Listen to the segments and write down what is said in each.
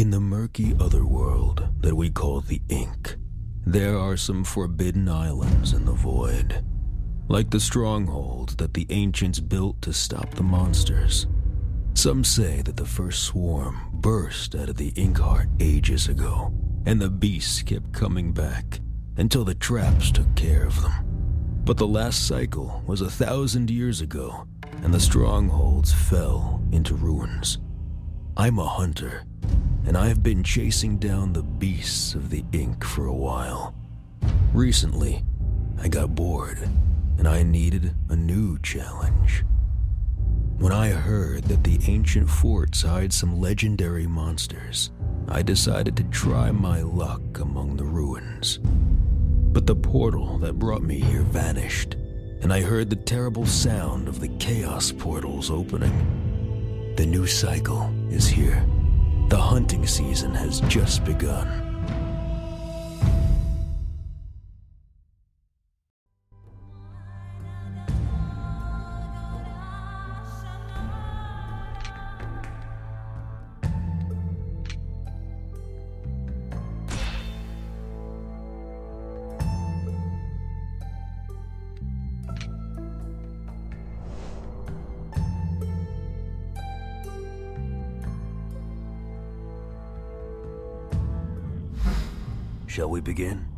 In the murky otherworld that we call the Ink, there are some forbidden islands in the void, like the strongholds that the ancients built to stop the monsters. Some say that the first swarm burst out of the Inkheart ages ago, and the beasts kept coming back until the traps took care of them. But the last cycle was 1,000 years ago, and the strongholds fell into ruins. I'm a hunter, and I've been chasing down the beasts of the Ink for a while. Recently, I got bored, and I needed a new challenge. When I heard that the ancient forts hide some legendary monsters, I decided to try my luck among the ruins. But the portal that brought me here vanished, and I heard the terrible sound of the chaos portals opening. The new cycle is here. The hunting season has just begun. Shall we begin?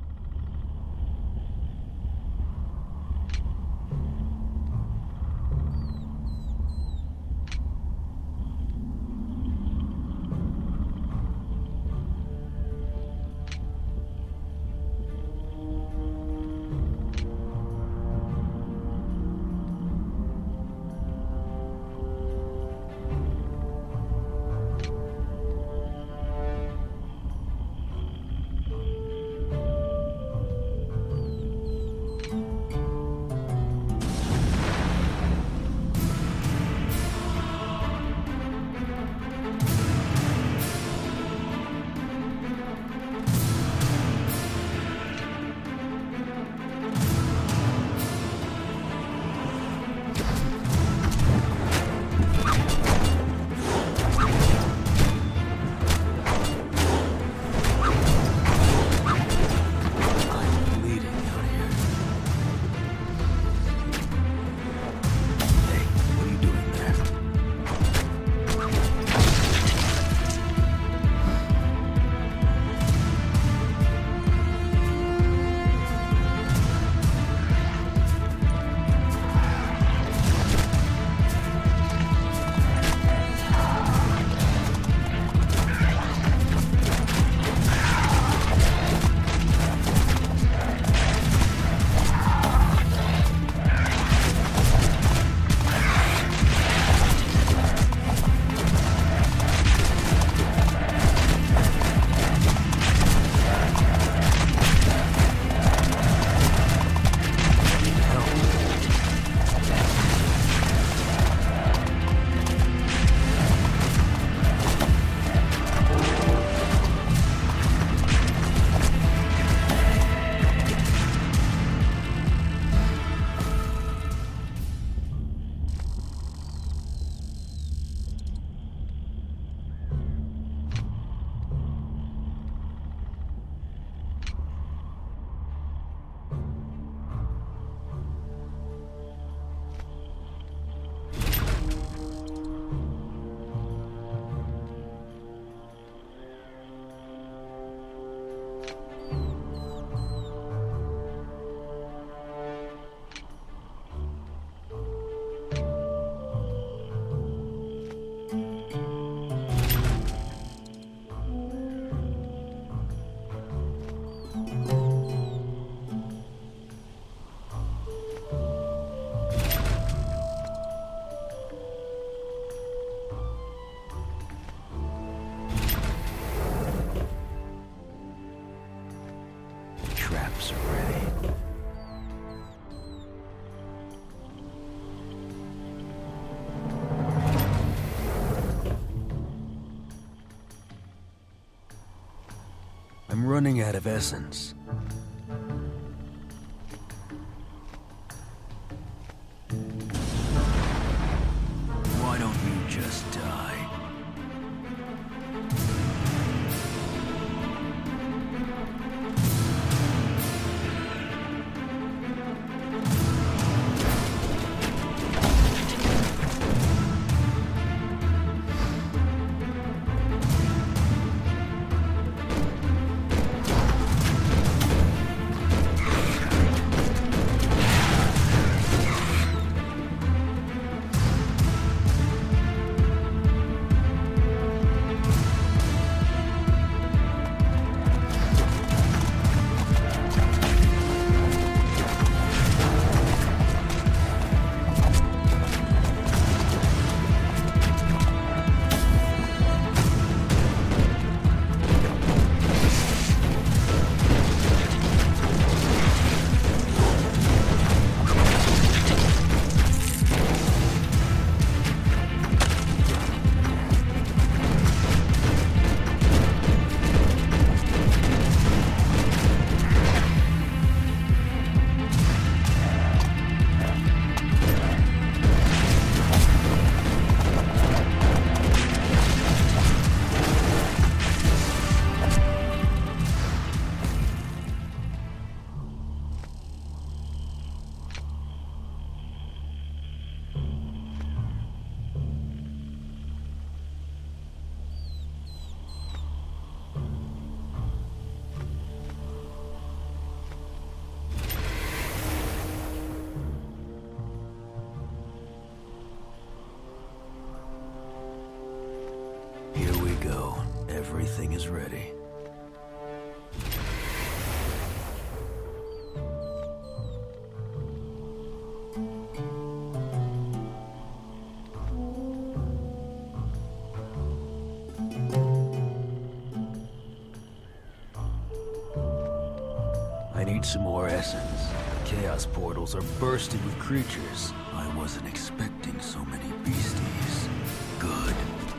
Traps are ready. I'm running out of essence. Why don't you just die? Everything is ready. I need some more essence. Chaos portals are bursting with creatures. I wasn't expecting so many beasties. Good.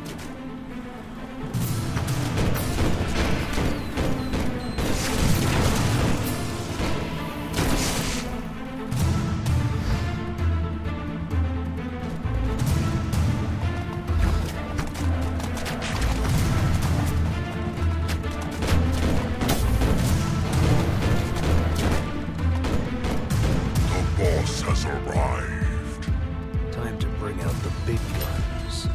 Has arrived. Time to bring out the big guns.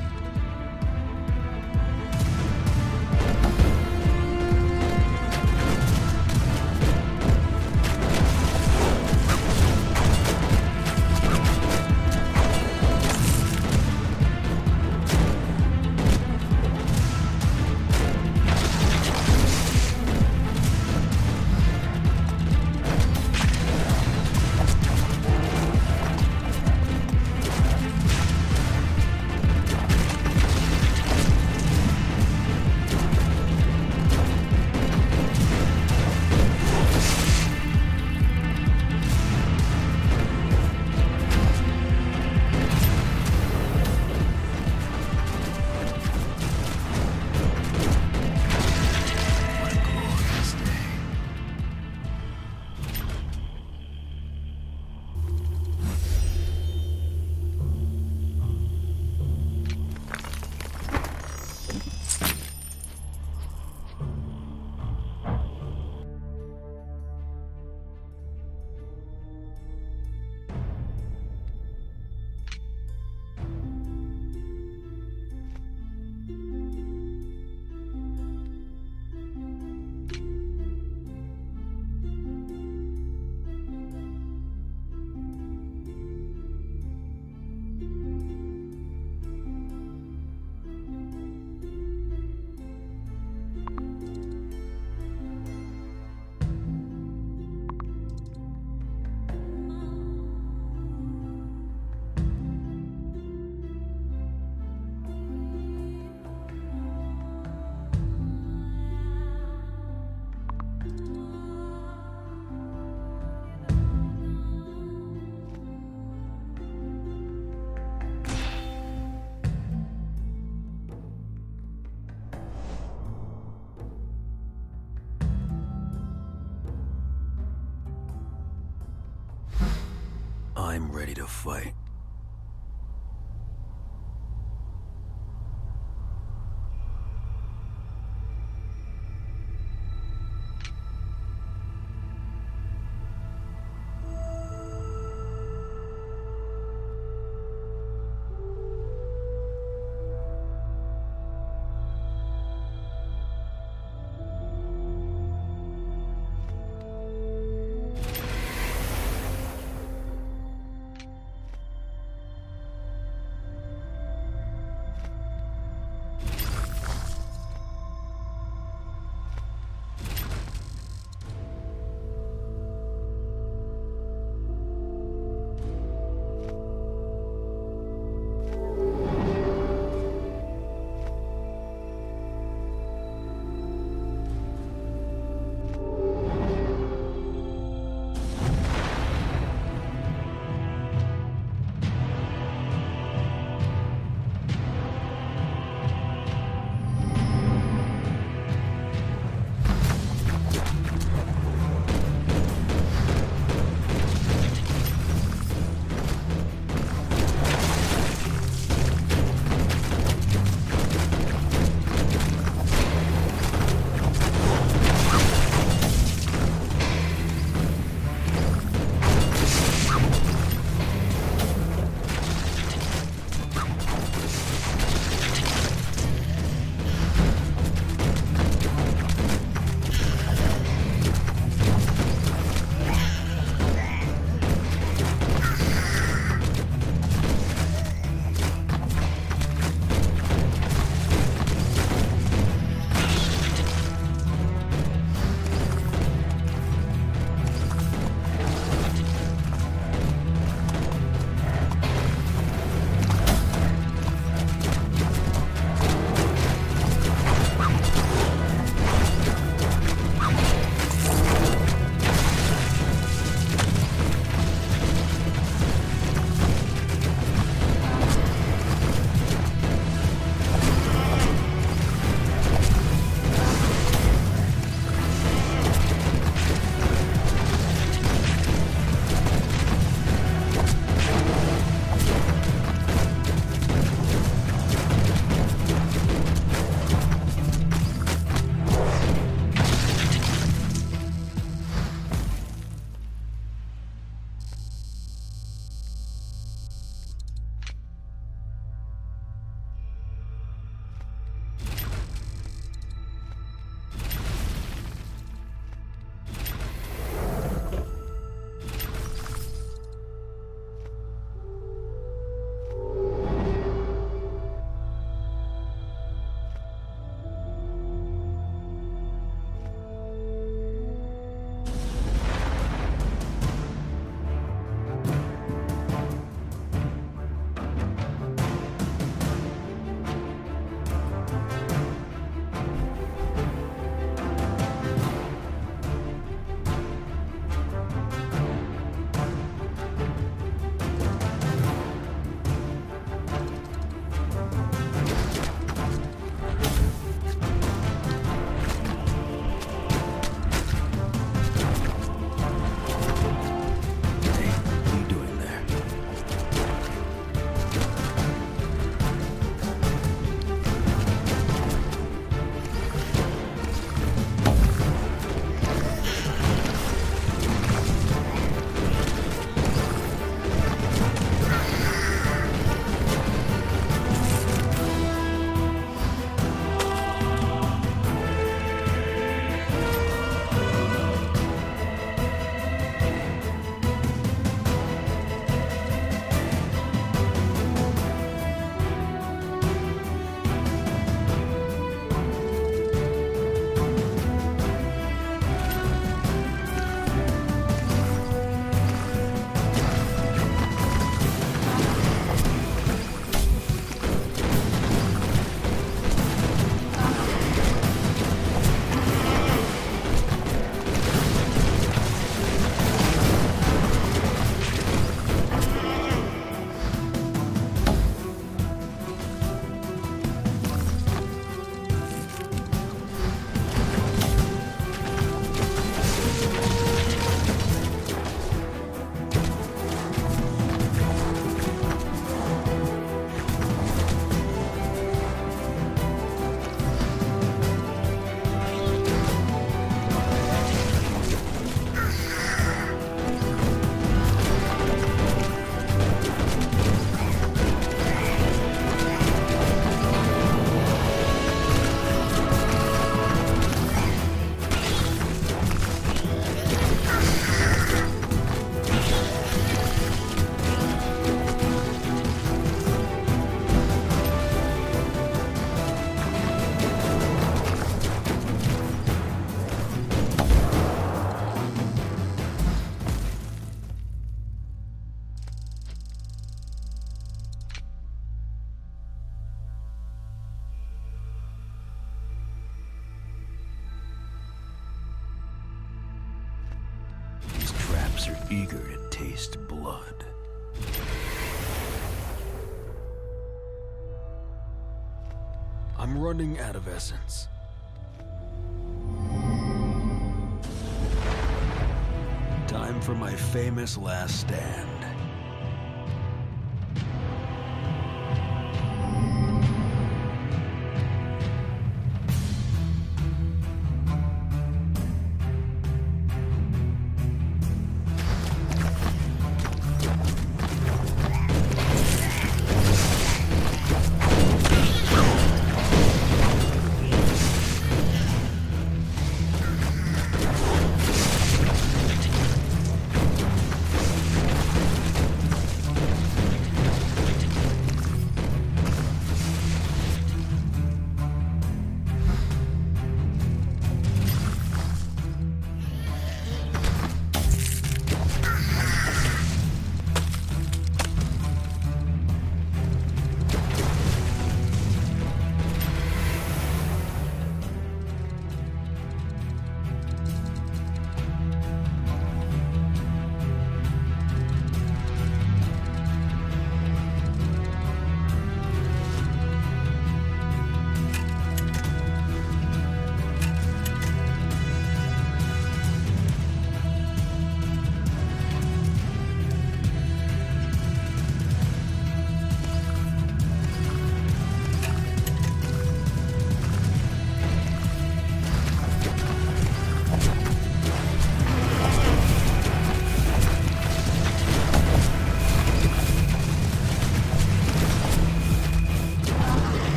I'm ready to fight. eager to taste blood. I'm running out of essence. Time for my famous last stand.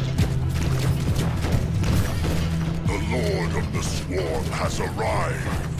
The Lord of the Swarm has arrived.